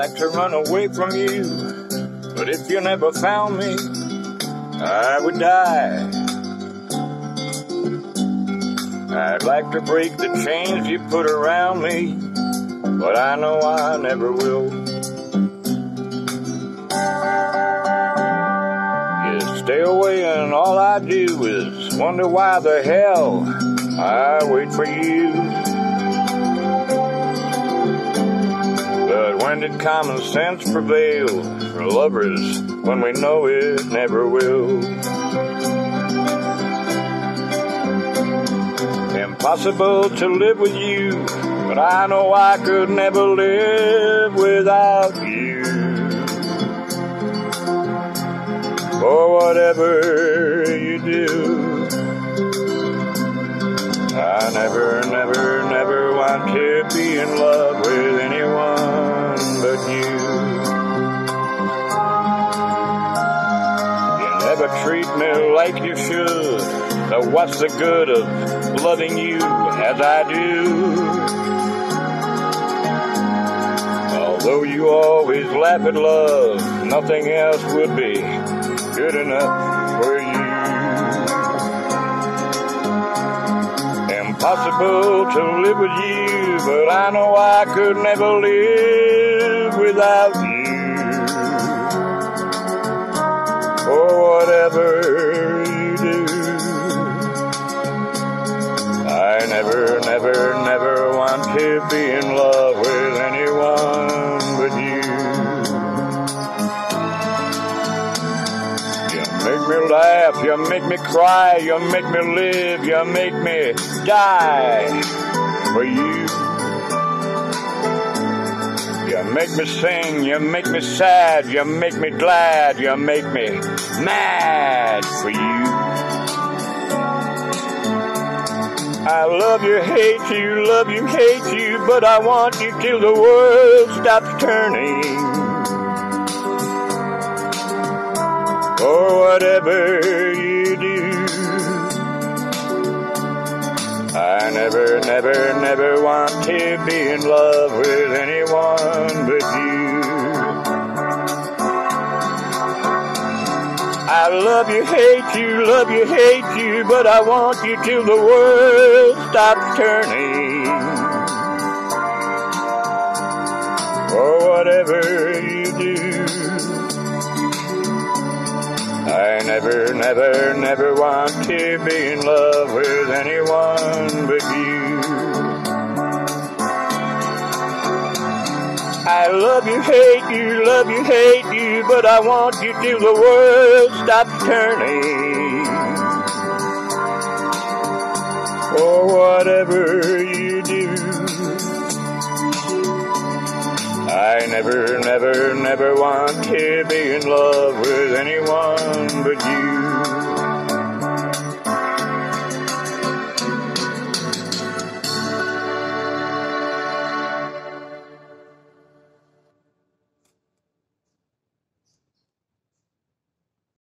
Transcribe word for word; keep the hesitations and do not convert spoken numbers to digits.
like to run away from you, but if you never found me, I would die. I'd like to break the chains you put around me, but I know I never will. You stay away and all I do is wonder why the hell I wait for you. But when did common sense prevail for lovers when we know it never will? Impossible to live with you, but I know I could never live without you. For whatever you do, I never, never, never want to be in love with anyone but you. You never treat me like you should, so what's the good of loving you as I do? Although you always laugh at love, nothing else would be good enough for you. Impossible to live with you, but I know I could never live without you. For whatever you do, I never, never, never want to be in love with anyone but you. You make me laugh, you make me cry, you make me live, you make me die for you. You make me sing, you make me sad, you make me glad, you make me mad for you. I love you, hate you, love you, hate you, but I want you till the world stops turning. For whatever you do, I never, never, never want to be in love with anyone but you. I love you, hate you, love you, hate you, but I want you till the world stops turning. For whatever you do, I never, never, never want to be in love with anyone but you. I love you, hate you, love you, hate you, but I want you till the world stops turning. For whatever you do, I never, never, never want to be in love with anyone but you.